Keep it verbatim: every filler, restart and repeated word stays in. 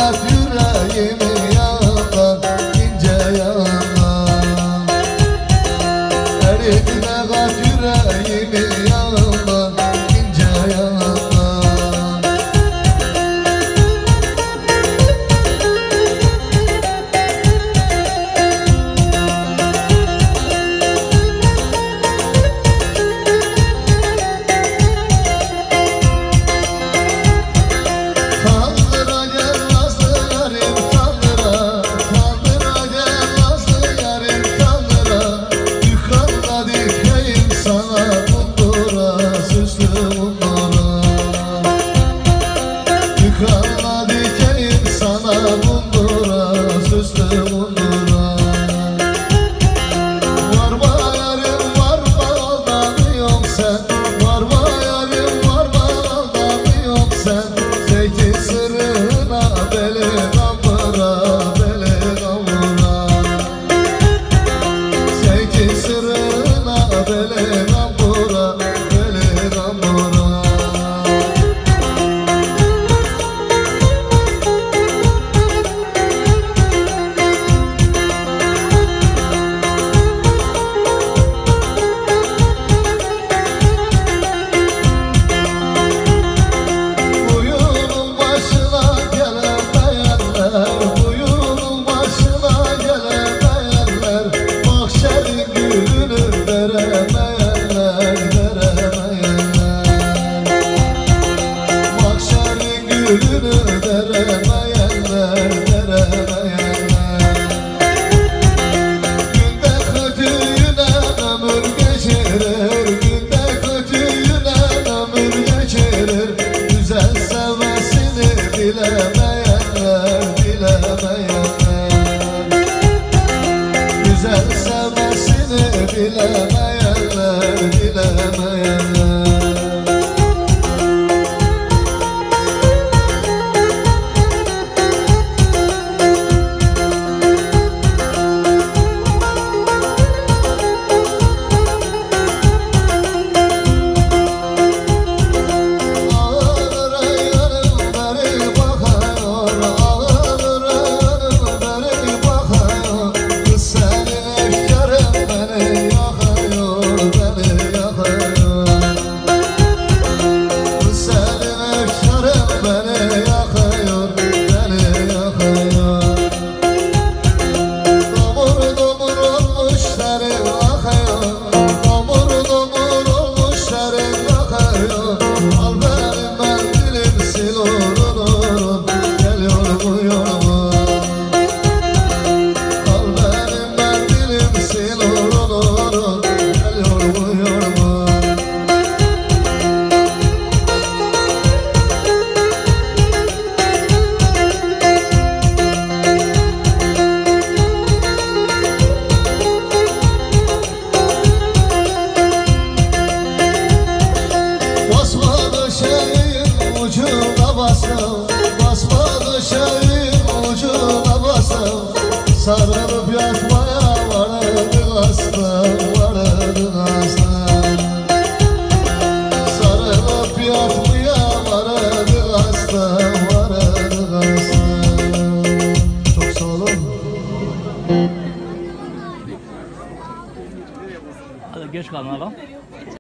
kat yüreğimi yandan ince yandan. Eritme kat yüreğimi yandan ince yandan. Yukarıda dikeyim sana bundura, süslü bundura. Varma yarim varma aldanıyorum sen. Varma yarim varma aldanıyorum sen. Zeytin sırrına beli kamura, beli kamura. Zeytin sırrına beli kamura, beli kamura. Gülünü veremeyenler, veremeyenler. Günde kötüyüne ömür geçirir, günde kötüyüne ömür geçirir. Güzel sevmesini bilemeyenler, bilemeyenler. Güzel sevmesini bilemeyenler, bilemeyenler. Basmadı şeyin ucuna basam. Sarılıp yatmaya varırdın aslan, varırdın aslan. Sarılıp yatmaya varırdın aslan, varırdın aslan. Çok sağ olun. Hadi geç kalma lan.